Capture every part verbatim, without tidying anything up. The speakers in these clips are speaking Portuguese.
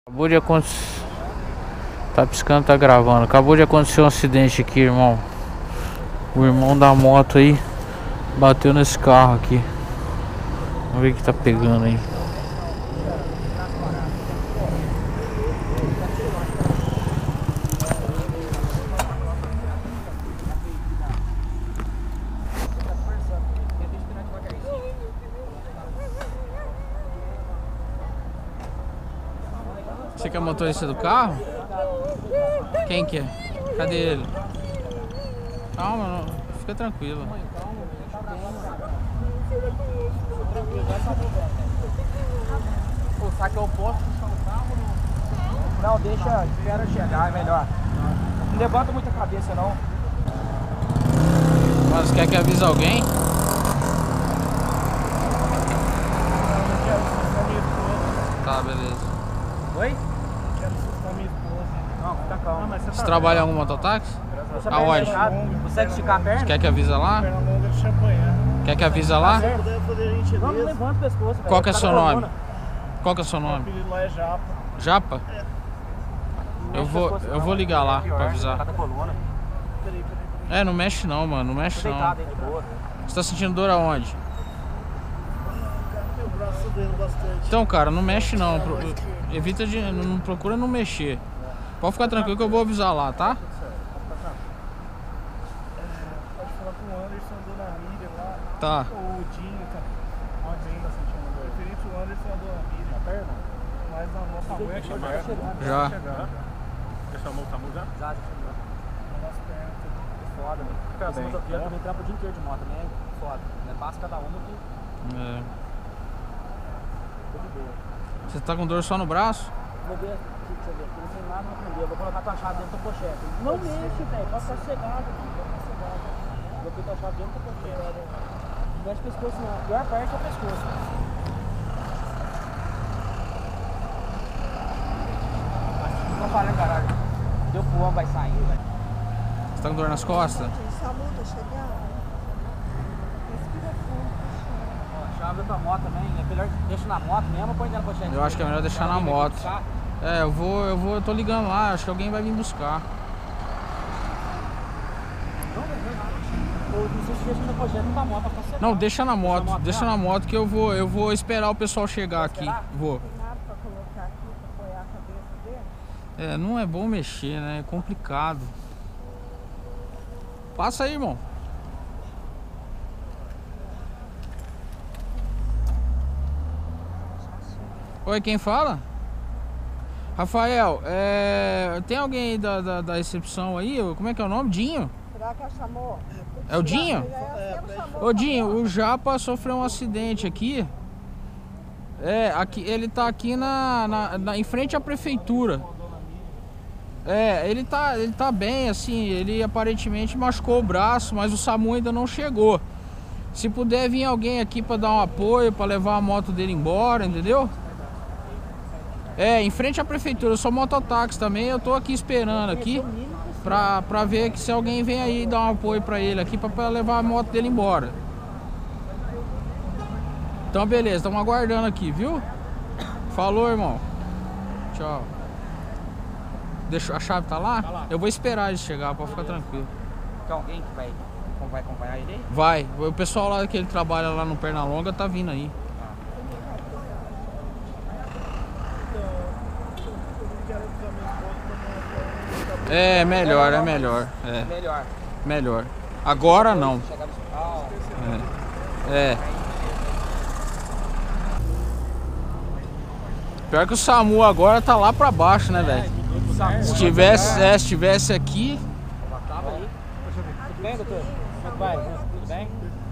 Acabou de acontecer. Tá piscando, tá gravando. Acabou de acontecer um acidente aqui, irmão. O irmão da moto aí bateu nesse carro aqui. Vamos ver o que tá pegando aí. Você que é motorista do carro? Quem que é? Cadê ele? Calma, não. Fica tranquilo. Pô, sabe que eu posso puxar o carro? Não, deixa, espera chegar, é melhor. Não levanta muita cabeça não. Mas quer que avise alguém? Tá, beleza. Oi? Quero assustar minha esposa. Não, fica calmo. Não, você Você trabalha em algum mototáxi? Você Aonde? Consegue esticar a perna? Você quer que avisa lá? Quer que avisa lá? Não, não levanta o pescoço. Qual que é seu nome? Qual que é seu O nome? apelido lá é Japa. Japa? Eu vou, eu vou ligar lá pra avisar. Cada coluna. Peraí, peraí. É, não mexe não, mano, não mexe não. Deitado aí de boa. Você tá sentindo dor aonde? Meu braço doendo bastante. Então, cara, não mexe não. Pro- Evita de. Não procura não mexer. Pode ficar tranquilo que eu vou avisar lá, tá? Pode falar com o Anderson, a dona Miriam lá. Tá. Ou o Dinho, tá? Onde ainda sentindo dor? Referente o Anderson e a dona Miriam. Na perna? Mas na nossa mãe é chegando. Já. Já chamou o SAMU já? Já, já chegou. Na nossa perna. É foda, velho. Fica Esse bem. motoqueiro também trampa o dia inteiro de moto, também é foda. É passa cada uma que É. tô de boa. Você tá com dor só no braço? Vou ver aqui, deixa eu ver aqui, não tem nada pra prender. Eu vou colocar tua chave dentro da pochete. Não mexe, velho, pode ficar sossegado, filho, pode ficar sossegado. Vou pôr tua chave dentro da pochete. Não mexe o pescoço não, a pior parte é o pescoço. Não falando, caralho. Deu pro homem, vai sair, velho. Você tá com dor nas costas? Só muda chegar. Respira fundo. Ó, a chave da tua moto também, é melhor deixa na moto mesmo ou põe dentro da pochete? Eu acho que é melhor deixar na Alguém vai moto. buscar? É, eu vou, eu vou, eu tô ligando lá, acho que alguém vai vir buscar. Não, não, não. Ou não sei se deixa na pochete da moto pra ficar sossegado. Não, deixa na moto, moto deixa lá? na moto que eu vou, eu vou esperar o pessoal chegar aqui. esperar? Vou. Tem nada pra colocar aqui pra apoiar a cabeça dele? É, não é bom mexer, né? É complicado. Passa aí, irmão. Oi, quem fala? Rafael, é... tem alguém aí da, da, da recepção aí? Como é que é o nome? Dinho? Será que ela chamou? É o Dinho? É, ela chamou. Ô Dinho, o Japa sofreu um acidente aqui. É, aqui, ele tá aqui na, na, na- em frente à prefeitura. É, ele tá, ele tá bem, assim, ele aparentemente machucou o braço, mas o SAMU ainda não chegou. Se puder vir alguém aqui pra dar um apoio, pra levar a moto dele embora, entendeu? É, em frente à prefeitura, eu sou mototáxi também, eu tô aqui esperando aqui pra, pra ver que se alguém vem aí dar um apoio pra ele aqui, pra, pra levar a moto dele embora. Então beleza, estamos aguardando aqui, viu? Falou, irmão. Tchau. Deixa, a chave tá lá? Tá lá. Eu vou esperar ele chegar, pode ficar tranquilo. Tem alguém que vai, vai acompanhar ele aí? Vai, o pessoal lá que ele trabalha lá no Pernalonga tá vindo aí. É melhor, é melhor. É, Melhor. melhor. Agora não. Chegar no hospital. É. Pior que o SAMU agora tá lá pra baixo, né, velho? Se tivesse, é, se tivesse aqui. Tava aí. Tudo bem, doutor? Como é que vai? Tudo bem?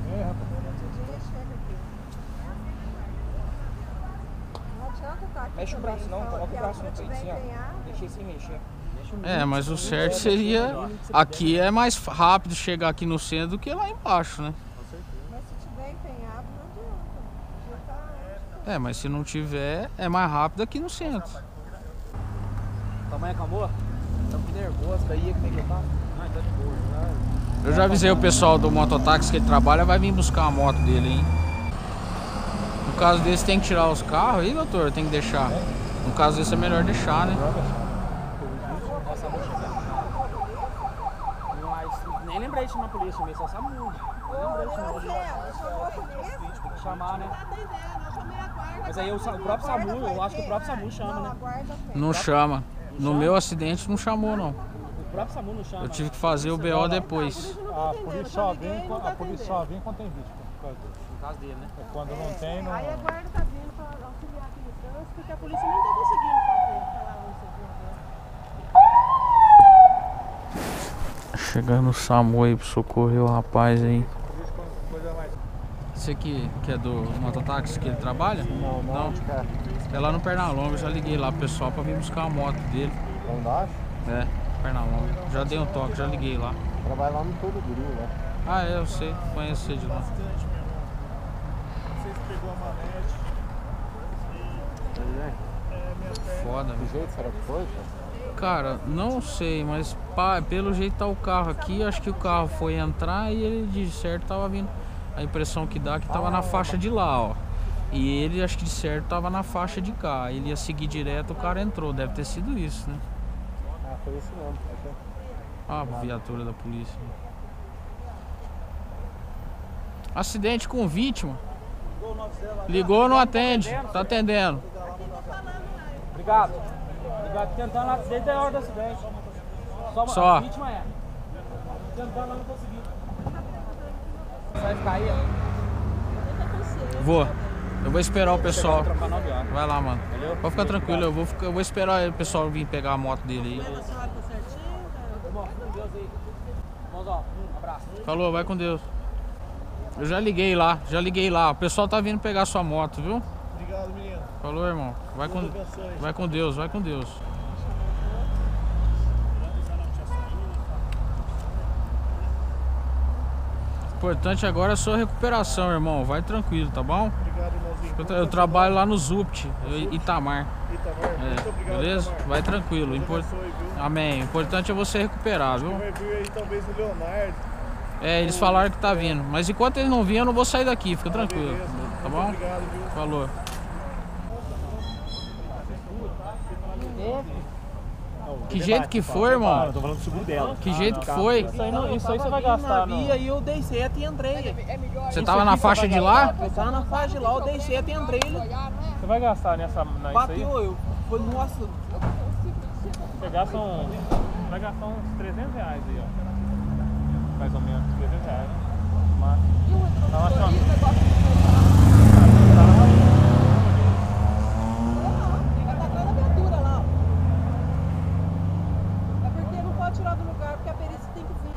Não adianta estar aqui. Mexe o braço não, também, coloca o só braço que no a peito moto assim, ó. tiver empenhada. Deixei sem mexer. Deixa o É, mas o certo seria. Aqui é mais rápido chegar aqui no centro do que lá embaixo, né? Mas se tiver empenhado, não adianta. Já tá... É, mas se não tiver, é mais rápido aqui no centro. Tua mãe acalmou? Tá muito nervoso daí, como é que tá? Não, tá de boa. Já... Eu já avisei o pessoal do mototáxi que ele trabalha, vai vir buscar a moto dele, hein? No caso desse, tem que tirar os carros aí, doutor? Tem que deixar? No caso desse é melhor deixar, né? Mas nem lembrei de chamar a polícia mesmo, só SAMU. Nem lembrei de chamar a polícia. Tem que chamar, né? Mas aí o, o próprio SAMU, eu acho que o próprio SAMU chama, né? Não chama. No meu acidente não chamou, não. O próprio SAMU não chama. Eu tive que fazer o B O depois. A polícia só vem, a polícia só vem quando tem vítima. No caso dele, né? Quando não tem, não... Aí a guarda tá vindo pra auxiliar aqui no trânsito, porque a polícia não tá conseguindo fazer aquela onça. Chegando o SAMU aí pra socorrer o rapaz aí. Esse aqui, que é do mototáxi que ele trabalha? Não, não. É lá no Pernalonga, eu já liguei lá pro pessoal pra vir buscar a moto dele. Lá embaixo? É, Pernalonga. Já dei um toque, já liguei lá. Trabalha lá no Todo Guru, né? Ah, é, eu sei, conheço você de lá. Vocês pegou a manete. Foda, Que velho. jeito será que foi? Cara, não sei, mas pá, pelo jeito tá o carro aqui, acho que o carro foi entrar e ele de certo tava vindo. A impressão que dá é que tava na faixa de lá, ó. E ele, acho que de certo, tava na faixa de cá. Ele ia seguir direto, o cara entrou. Deve ter sido isso, né? Ah, foi isso mesmo. Ah, a viatura da polícia. Acidente com vítima. Ligou, não atende. Tá atendendo. Obrigado. Obrigado. Tentando lá desde a hora do acidente. Só. Uma, Só. A vítima é. Tentando lá não consegui. Você vai ficar aí? Vou. Eu vou esperar o pessoal. Trocar nove horas. Vai lá, mano. Valeu? Pode ficar tranquilo, eu vou, ficar- eu vou esperar o pessoal vir pegar a moto dele aí. Irmão, com Deus aí. Irmãozão, um abraço. Falou, vai com Deus. Eu já liguei lá, já liguei lá. O pessoal tá vindo pegar sua moto, viu? Obrigado, menino. Falou, irmão. Vai com, Deus abençoe. vai com Deus, vai com Deus. O importante agora é a sua recuperação, irmão. Vai tranquilo, tá bom? Obrigado, irmãozinho. Eu, tra- eu trabalho lá no Zupt, eu- Itamar. Itamar, É, muito obrigado, beleza? Itamar. Vai tranquilo. Deus Impor- abençoe, viu? Amém. O importante é você recuperar, viu? Vai vir aí talvez o Leonardo. É, eles falaram que tá vindo. Mas enquanto eles não virem, eu não vou sair daqui. Fica tranquilo. Beleza. Tá Muito bom? Obrigado, viu? Falou. Que jeito que foi, irmão? Eu tô falando do seguro dela. Que jeito que foi? Isso aí, não, isso aí você vai gastar, não. E aí eu dei seta e entrei. Você tava na faixa de lá? Eu tava na faixa de lá, eu dei seta e entrei. Você vai gastar nessa na Bateu, eu. Foi, nossa. Você gasta um. Vai gastar uns trezentos reais aí, ó. Mais ou menos, trezentos reais. Mas. Tá lá, chama. Fica atrás da viatura lá, ó. É porque não pode tirar do lugar, porque a perícia tem que vir.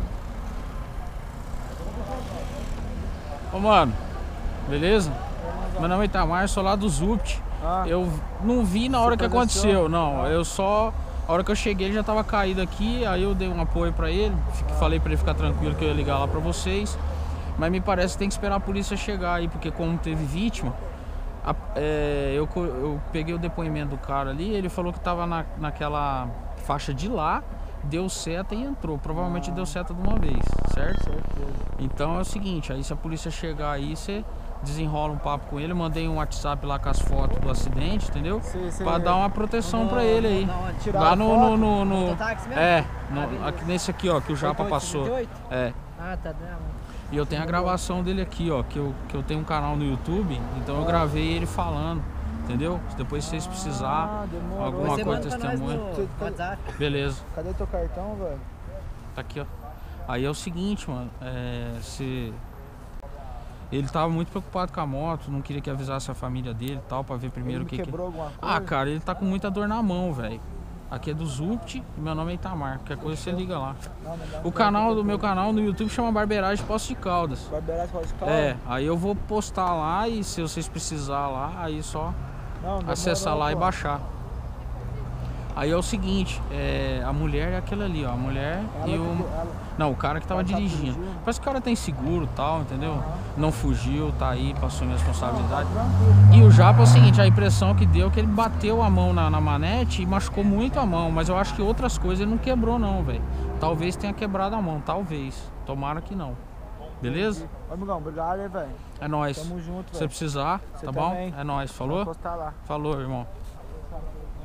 Ô, mano. Beleza? Meu nome é Itamar, sou lá do Zupt. Ah. Eu não vi na hora que presenciou? aconteceu, não. Eu só... A hora que eu cheguei ele já tava caído aqui, aí eu dei um apoio pra ele. fiquei- Falei pra ele ficar tranquilo que eu ia ligar lá pra vocês. Mas me parece que tem que esperar a polícia chegar aí, porque como teve vítima... a- é, eu, co- eu peguei o depoimento do cara ali, ele falou que tava na, naquela faixa de lá, deu seta e entrou. Provavelmente deu seta de uma vez, certo? Então é o seguinte, aí se a polícia chegar aí, você desenrola um papo com ele. Eu mandei um WhatsApp lá com as fotos do acidente, entendeu? Cê- cê- Pra dar uma proteção pra ele aí. Não, não, tirar Lá a no, foto no, no, no- mototáxi mesmo? É, no- aqui, nesse aqui ó, que o Japa passou. É. Ah, tá dando. E eu tenho a gravação dele aqui, ó, que eu, que eu tenho um canal no YouTube, então eu gravei ele falando, entendeu? Depois se vocês precisar, demorou. alguma Você coisa, manda pra nós testemunha. no WhatsApp. Beleza, Cadê teu cartão, velho? tá aqui, ó. Aí é o seguinte, mano, é, se... Ele tava muito preocupado com a moto, não queria que avisasse a família dele e tal, pra ver primeiro o que que... Quebrou alguma coisa? Ah, cara, ele tá com muita dor na mão, velho. Aqui é do Zupt e meu nome é Itamar. Qualquer coisa você liga lá. O canal do meu canal no YouTube chama Barbeiragem Poços de Caldas. Barbeiragem pode ficar? É, aí eu vou postar lá e se vocês precisar lá, aí só acessar lá e baixar. Aí é o seguinte, é, a mulher é aquela ali, ó. A mulher e o. Não, o cara que tava dirigindo. Parece que o cara tem seguro e tal, entendeu? Não fugiu, tá aí, passou minha responsabilidade. E o Japa é o seguinte, a impressão que deu é que ele bateu a mão na, na manete e machucou muito a mão. Mas eu acho que outras coisas ele não quebrou não, velho. Talvez tenha quebrado a mão, talvez. Tomara que não. Beleza? Ô, amigão, obrigado aí, velho. É nóis. Tamo junto, Se você velho. precisar, Você tá bom? também. É nóis. Falou? Vou postar lá. Falou, irmão.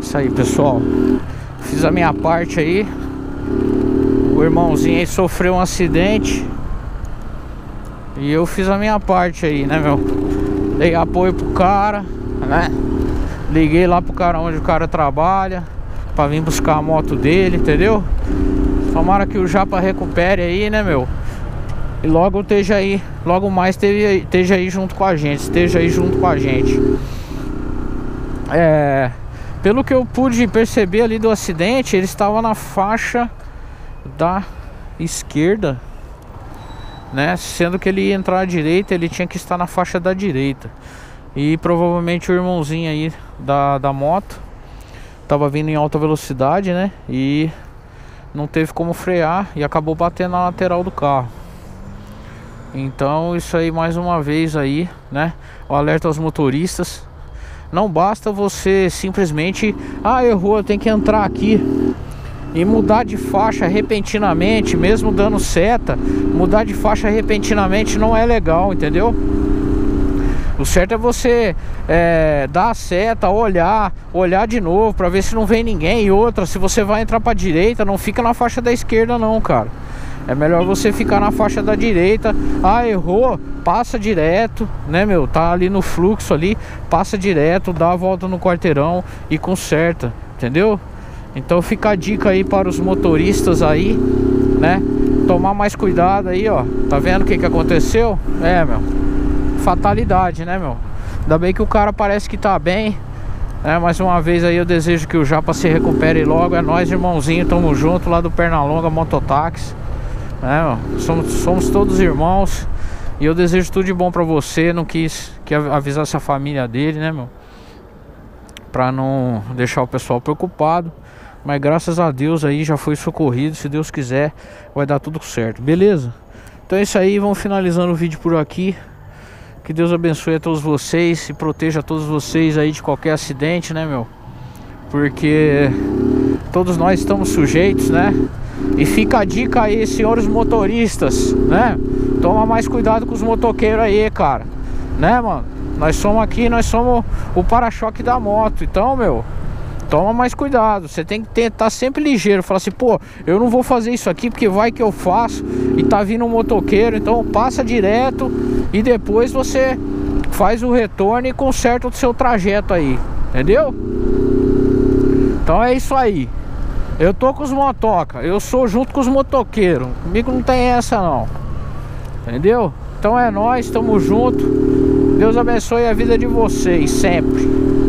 isso aí, pessoal. Fiz a minha parte aí. O irmãozinho aí sofreu um acidente e eu fiz a minha parte aí, né, meu? Dei apoio pro cara, né? Liguei lá pro cara onde o cara trabalha pra vir buscar a moto dele, entendeu? Tomara que o Japa recupere aí, né, meu? E logo esteja aí, logo mais esteja aí junto com a gente, esteja aí junto com a gente. É, pelo que eu pude perceber ali do acidente, ele estava na faixa da esquerda, né? Sendo que ele ia entrar à direita, ele tinha que estar na faixa da direita. E provavelmente o irmãozinho aí da, da moto tava vindo em alta velocidade, né? E não teve como frear e acabou batendo na lateral do carro. Então isso aí, mais uma vez aí, né? O alerta aos motoristas. Não basta você simplesmente, ah, errou, eu tenho que entrar aqui, e mudar de faixa repentinamente, mesmo dando seta. Mudar de faixa repentinamente não é legal, entendeu? O certo é você é, dar a seta, olhar, olhar de novo pra ver se não vem ninguém. E outra, se você vai entrar pra direita, não fica na faixa da esquerda não, cara. É melhor você ficar na faixa da direita. Ah, errou, passa direto, né, meu? Tá ali no fluxo ali, passa direto, dá a volta no quarteirão e conserta, entendeu? Então fica a dica aí para os motoristas aí, né? Tomar mais cuidado aí, ó. Tá vendo o que que aconteceu? É, meu, fatalidade, né, meu? Ainda bem que o cara parece que tá bem, né? Mais uma vez aí eu desejo que o Japa se recupere logo. É nóis, irmãozinho, tamo junto lá do Pernalonga Mototáxi, né, meu? Somos, somos todos irmãos. E eu desejo tudo de bom pra você. Não quis que avisasse a família dele, né, meu? Pra não deixar o pessoal preocupado. Mas graças a Deus aí já foi socorrido. Se Deus quiser vai dar tudo certo, beleza? Então é isso aí, vamos finalizando o vídeo por aqui. Que Deus abençoe a todos vocês e proteja todos vocês aí de qualquer acidente, né, meu? Porque todos nós estamos sujeitos, né? E fica a dica aí, senhores motoristas, né? Toma mais cuidado com os motoqueiros aí, cara, né, mano? Nós somos aqui, nós somos o para-choque da moto. Então, meu, toma mais cuidado. Você tem que estar sempre ligeiro. Falar assim, pô, eu não vou fazer isso aqui porque vai que eu faço e tá vindo um motoqueiro. Então passa direto e depois você faz o retorno e conserta o seu trajeto aí, entendeu? Então é isso aí. Eu tô com os motoca, eu sou junto com os motoqueiros. Comigo não tem essa não, entendeu? Então é nóis, tamo junto. Deus abençoe a vida de vocês sempre.